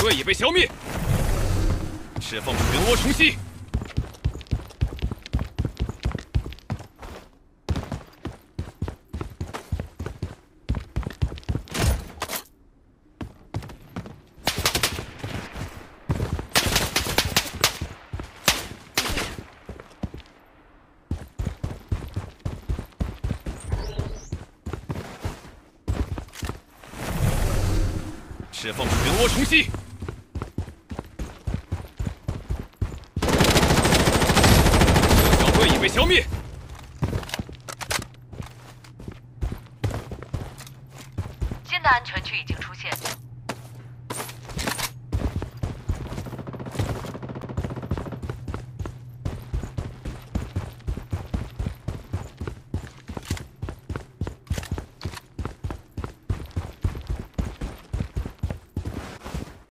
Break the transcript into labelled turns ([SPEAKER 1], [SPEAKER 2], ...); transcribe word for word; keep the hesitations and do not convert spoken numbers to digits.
[SPEAKER 1] 队已被消灭，赤凤群窝重西。 赤凤群窝重西，这小队已被消灭。
[SPEAKER 2] 新的安全区已经出现。